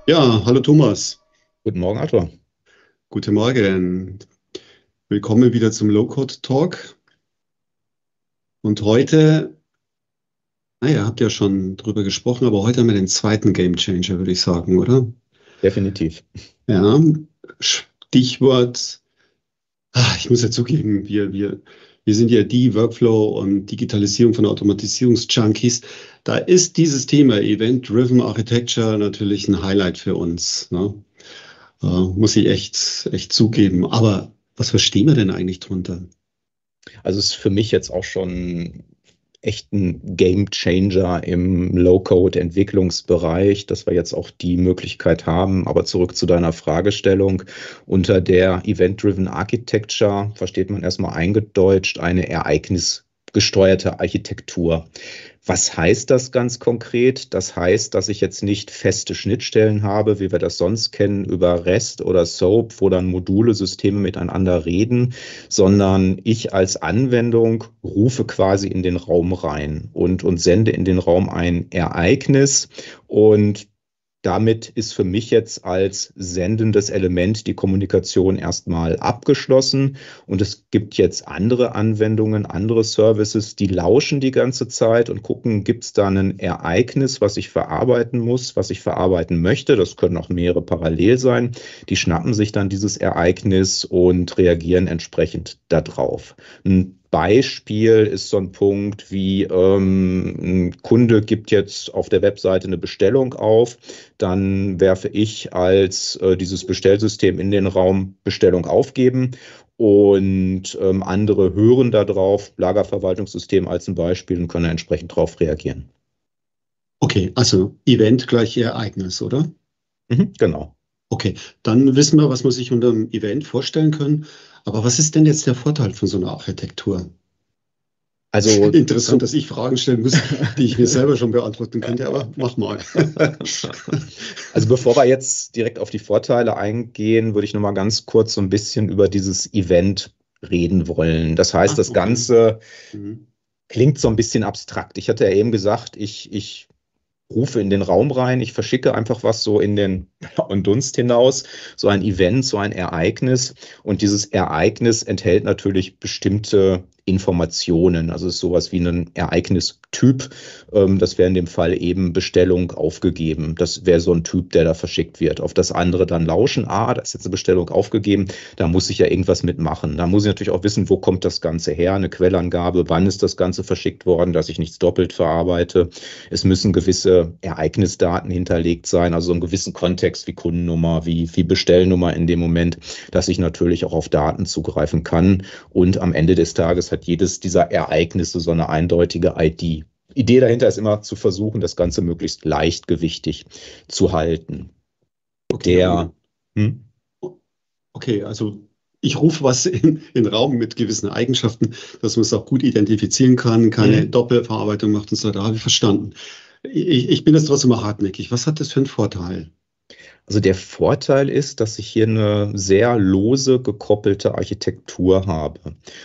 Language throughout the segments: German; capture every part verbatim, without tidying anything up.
Ja, hallo Thomas. Guten Morgen, Arthur. Guten Morgen. Willkommen wieder zum Low-Code Talk. Und heute, naja, habt ihr schon drüber gesprochen, aber heute haben wir den zweiten Game Changer, würde ich sagen, oder? Definitiv. Ja, Stichwort, ah, ich muss ja zugeben, wir, wir, wir sind ja die Workflow- und Digitalisierung von Automatisierungsjunkies. Da ist dieses Thema Event-Driven Architecture natürlich ein Highlight für uns, ne? Äh, muss ich echt, echt zugeben. Aber was verstehen wir denn eigentlich drunter? Also es ist für mich jetzt auch schon echt ein Game Changer im Low-Code-Entwicklungsbereich, dass wir jetzt auch die Möglichkeit haben. Aber zurück zu deiner Fragestellung. Unter der Event-Driven Architecture versteht man erstmal eingedeutscht eine ereignisgesteuerte Architektur. Was heißt das ganz konkret? Das heißt, dass ich jetzt nicht feste Schnittstellen habe, wie wir das sonst kennen, über REST oder SOAP, wo dann Module, Systeme miteinander reden, sondern ich als Anwendung rufe quasi in den Raum rein und, und sende in den Raum ein Ereignis, und damit ist für mich jetzt als sendendes Element die Kommunikation erstmal abgeschlossen, und es gibt jetzt andere Anwendungen, andere Services, die lauschen die ganze Zeit und gucken, gibt es da ein Ereignis, was ich verarbeiten muss, was ich verarbeiten möchte. Das können auch mehrere parallel sein. Die schnappen sich dann dieses Ereignis und reagieren entsprechend darauf. Ein Beispiel ist so ein Punkt wie, ähm, ein Kunde gibt jetzt auf der Webseite eine Bestellung auf, dann werfe ich als äh, dieses Bestellsystem in den Raum Bestellung aufgeben, und ähm, andere hören darauf, Lagerverwaltungssystem als ein Beispiel, und können entsprechend darauf reagieren. Okay, also Event gleich Ereignis, oder? Mhm, genau. Okay, dann wissen wir, was man sich unter einem Event vorstellen kann. Aber was ist denn jetzt der Vorteil von so einer Architektur? Also Interessant, zu, dass ich Fragen stellen muss, die ich mir selber schon beantworten könnte, aber mach mal. Also bevor wir jetzt direkt auf die Vorteile eingehen, würde ich noch mal ganz kurz so ein bisschen über dieses Event reden wollen. Das heißt, Ah, das okay. Ganze Mhm. klingt so ein bisschen abstrakt. Ich hatte ja eben gesagt, ich, ich rufe in den Raum rein, ich verschicke einfach was so in den und Dunst hinaus, so ein Event, so ein Ereignis. Und dieses Ereignis enthält natürlich bestimmte Informationen. Also es ist sowas wie ein Ereignistyp. Ähm, Das wäre in dem Fall eben Bestellung aufgegeben. Das wäre so ein Typ, der da verschickt wird. Auf das andere dann lauschen. Ah, da ist jetzt eine Bestellung aufgegeben. Da muss ich ja irgendwas mitmachen. Da muss ich natürlich auch wissen, wo kommt das Ganze her? Eine Quellangabe, wann ist das Ganze verschickt worden, dass ich nichts doppelt verarbeite. Es müssen gewisse Ereignisdaten hinterlegt sein, also einen gewissen Kontext wie Kundennummer, wie, wie Bestellnummer in dem Moment, dass ich natürlich auch auf Daten zugreifen kann. Und am Ende des Tages hat jedes dieser Ereignisse so eine eindeutige I D. Idee dahinter ist immer zu versuchen, das Ganze möglichst leichtgewichtig zu halten. Okay, Der, und hm? okay, also ich rufe was in, in den Raum mit gewissen Eigenschaften, dass man es auch gut identifizieren kann, keine Hm? Doppelverarbeitung macht und so, da habe ich verstanden. Ich, ich bin jetzt trotzdem mal hartnäckig. Was hat das für einen Vorteil? Also der Vorteil ist, dass ich hier eine sehr lose gekoppelte Architektur habe.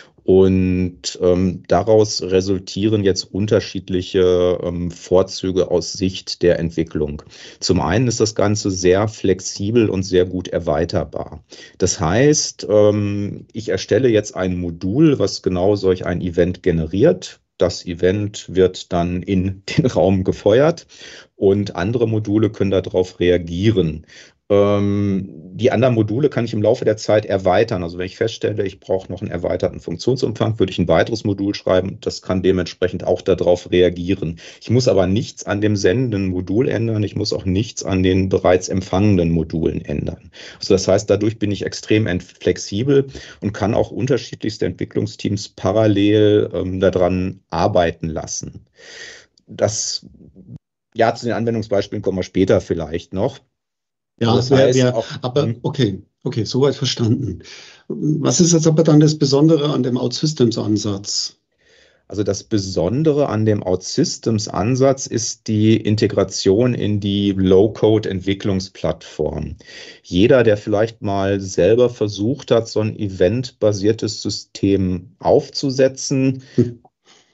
Und ähm, daraus resultieren jetzt unterschiedliche ähm, Vorzüge aus Sicht der Entwicklung. Zum einen ist das Ganze sehr flexibel und sehr gut erweiterbar. Das heißt, ähm, ich erstelle jetzt ein Modul, was genau solch ein Event generiert. Das Event wird dann in den Raum gefeuert, und andere Module können darauf reagieren. Ähm, die anderen Module kann ich im Laufe der Zeit erweitern. Also wenn ich feststelle, ich brauche noch einen erweiterten Funktionsumfang, würde ich ein weiteres Modul schreiben. Das kann dementsprechend auch darauf reagieren. Ich muss aber nichts an dem sendenden Modul ändern. Ich muss auch nichts an den bereits empfangenen Modulen ändern. Also das heißt, dadurch bin ich extrem flexibel und kann auch unterschiedlichste Entwicklungsteams parallel ähm, daran arbeiten lassen. Das, ja, zu den Anwendungsbeispielen kommen wir später vielleicht noch. Also Ja, das wer, heißt wer, auch, aber hm, okay, okay, soweit verstanden. Was ist jetzt aber dann das Besondere an dem OutSystems-Ansatz? also das Besondere an dem OutSystems-Ansatz ist die Integration in die Low-Code-Entwicklungsplattform. Jeder, der vielleicht mal selber versucht hat, so ein eventbasiertes System aufzusetzen,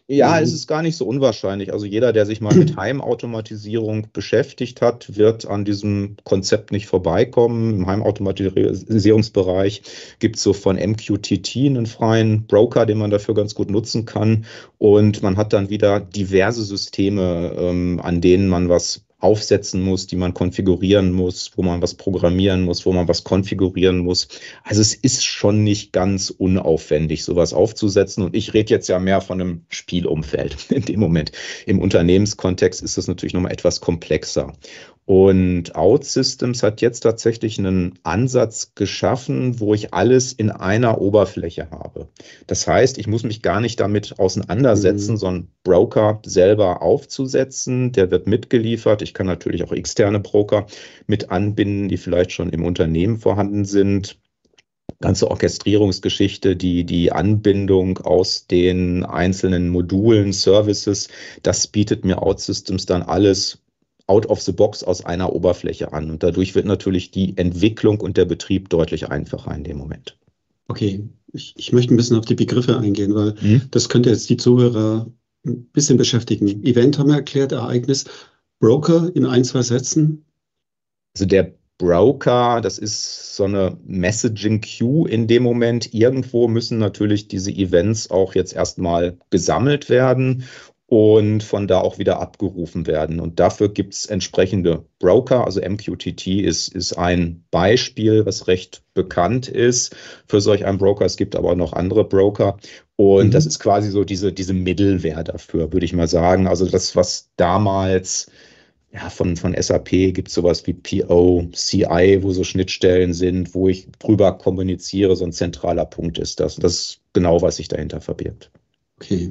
Ja, es ist gar nicht so unwahrscheinlich. Also jeder, der sich mal mit Heimautomatisierung beschäftigt hat, wird an diesem Konzept nicht vorbeikommen. Im Heimautomatisierungsbereich gibt es so von M Q T T einen freien Broker, den man dafür ganz gut nutzen kann. Und man hat dann wieder diverse Systeme, ähm, an denen man was aufsetzen muss, die man konfigurieren muss, wo man was programmieren muss, wo man was konfigurieren muss. Also es ist schon nicht ganz unaufwendig, sowas aufzusetzen. Und ich rede jetzt ja mehr von einem Spielumfeld in dem Moment. Im Unternehmenskontext ist das natürlich nochmal etwas komplexer. Und OutSystems hat jetzt tatsächlich einen Ansatz geschaffen, wo ich alles in einer Oberfläche habe. Das heißt, ich muss mich gar nicht damit auseinandersetzen, Mhm. so einen Broker selber aufzusetzen. Der wird mitgeliefert. Ich kann natürlich auch externe Broker mit anbinden, die vielleicht schon im Unternehmen vorhanden sind. Ganze Orchestrierungsgeschichte, die, die Anbindung aus den einzelnen Modulen, Services, das bietet mir OutSystems dann alles out of the box aus einer Oberfläche an. Und dadurch wird natürlich die Entwicklung und der Betrieb deutlich einfacher in dem Moment. Okay, ich, ich möchte ein bisschen auf die Begriffe eingehen, weil Hm? das könnte jetzt die Zuhörer ein bisschen beschäftigen. Event haben wir erklärt, Ereignis. Broker in ein, zwei Sätzen. Also der Broker, das ist so eine Messaging Queue in dem Moment. Irgendwo müssen natürlich diese Events auch jetzt erstmal gesammelt werden und von da auch wieder abgerufen werden. Und dafür gibt es entsprechende Broker. Also M Q T T ist, ist ein Beispiel, was recht bekannt ist für solch einen Broker. Es gibt aber noch andere Broker. Und Mhm. das ist quasi so diese, diese Mittelwehr dafür, würde ich mal sagen. Also das, was damals ja, von, von S A P gibt es sowas wie P O, C I, wo so Schnittstellen sind, wo ich drüber kommuniziere. So ein zentraler Punkt ist das. Das ist genau, was sich dahinter verbirgt. Okay.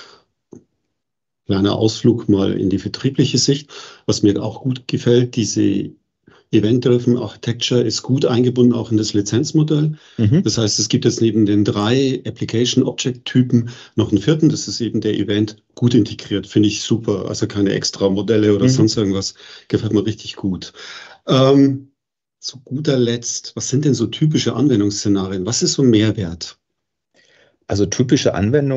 Kleiner Ausflug mal in die vertriebliche Sicht. Was mir auch gut gefällt, diese Event-Driven Architecture ist gut eingebunden auch in das Lizenzmodell. Mhm. Das heißt, es gibt jetzt neben den drei Application Object Typen noch einen vierten. Das ist eben der Event gut integriert. Finde ich super. Also keine extra Modelle oder Mhm. sonst irgendwas. Gefällt mir richtig gut. Ähm, zu guter Letzt, was sind denn so typische Anwendungsszenarien? Was ist so ein Mehrwert? Also typische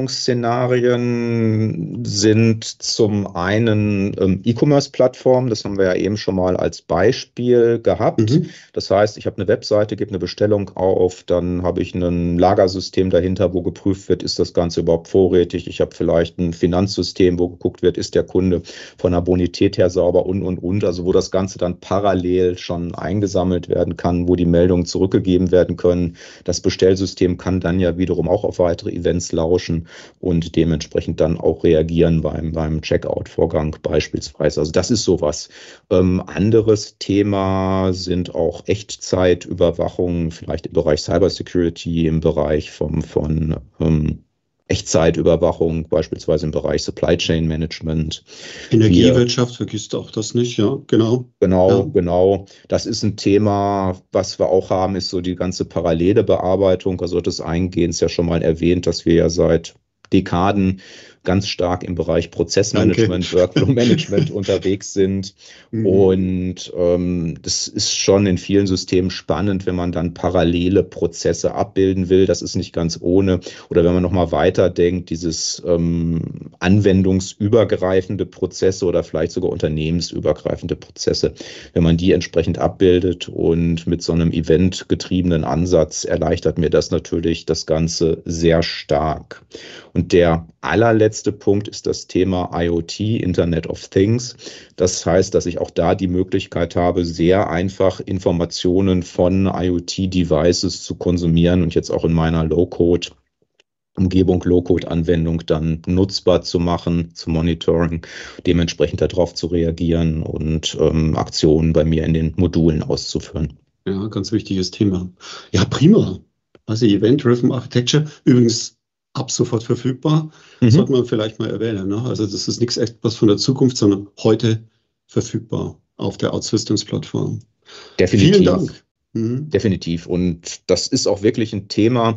Anwendungsszenarien sind zum einen ähm, E-Commerce-Plattformen, das haben wir ja eben schon mal als Beispiel gehabt. Mhm. Das heißt, ich habe eine Webseite, gebe eine Bestellung auf, dann habe ich ein Lagersystem dahinter, wo geprüft wird, ist das Ganze überhaupt vorrätig. Ich habe vielleicht ein Finanzsystem, wo geguckt wird, ist der Kunde von der Bonität her sauber und, und, und. Also wo das Ganze dann parallel schon eingesammelt werden kann, wo die Meldungen zurückgegeben werden können. Das Bestellsystem kann dann ja wiederum auch auf weitere Events lauschen und dementsprechend dann auch reagieren beim, beim Checkout-Vorgang beispielsweise. Also das ist sowas. Ähm, anderes Thema sind auch Echtzeitüberwachung, vielleicht im Bereich Cybersecurity, im Bereich vom, von ähm, Echtzeitüberwachung, beispielsweise im Bereich Supply Chain Management. Energiewirtschaft, vergisst auch das nicht, ja, genau. Genau, Ja. genau. Das ist ein Thema, was wir auch haben, ist so die ganze parallele Bearbeitung. Also das Eingehen ist ja schon mal erwähnt, dass wir ja seit Dekaden ganz stark im Bereich Prozessmanagement, Danke. Workflow-Management unterwegs sind. Mhm. Und ähm, das ist schon in vielen Systemen spannend, wenn man dann parallele Prozesse abbilden will. Das ist nicht ganz ohne. Oder wenn man nochmal weiterdenkt, dieses ähm, anwendungsübergreifende Prozesse oder vielleicht sogar unternehmensübergreifende Prozesse, wenn man die entsprechend abbildet und mit so einem eventgetriebenen Ansatz erleichtert mir das natürlich das Ganze sehr stark. Und der allerletzte Punkt ist das Thema IoT, Internet of Things. Das heißt, dass ich auch da die Möglichkeit habe, sehr einfach Informationen von IoT-Devices zu konsumieren und jetzt auch in meiner Low-Code Umgebung, Low-Code-Anwendung dann nutzbar zu machen, zu monitoring, dementsprechend darauf zu reagieren und ähm, Aktionen bei mir in den Modulen auszuführen. Ja, ganz wichtiges Thema. Ja, prima. Also Event-Driven Architecture, übrigens ab sofort verfügbar, Mhm. sollte man vielleicht mal erwähnen. Ne? Also das ist nichts etwas von der Zukunft, sondern heute verfügbar auf der OutSystems-Plattform. Definitiv. Vielen Dank. Mhm. Definitiv. Und das ist auch wirklich ein Thema,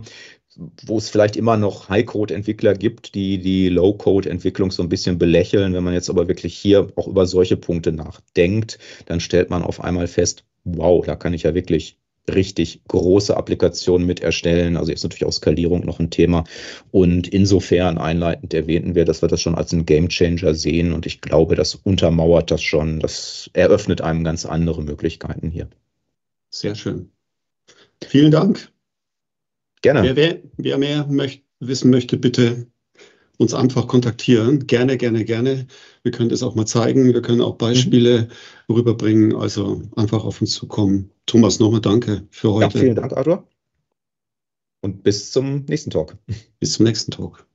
wo es vielleicht immer noch High-Code-Entwickler gibt, die die Low-Code-Entwicklung so ein bisschen belächeln. Wenn man jetzt aber wirklich hier auch über solche Punkte nachdenkt, dann stellt man auf einmal fest, wow, da kann ich ja wirklich richtig große Applikationen mit erstellen. Also jetzt natürlich auch Skalierung noch ein Thema. Und insofern einleitend erwähnten wir, dass wir das schon als einen Gamechanger sehen. Und ich glaube, das untermauert das schon. Das eröffnet einem ganz andere Möglichkeiten hier. Sehr schön. Vielen Dank. Gerne. Wer, wer, wer mehr möcht, wissen möchte, bitte uns einfach kontaktieren. Gerne, gerne, gerne. Wir können das auch mal zeigen. Wir können auch Beispiele mhm. rüberbringen. Also einfach auf uns zukommen. Thomas, nochmal danke für heute. Ja, vielen Dank, Arthur. Und bis zum nächsten Talk. Bis zum nächsten Talk.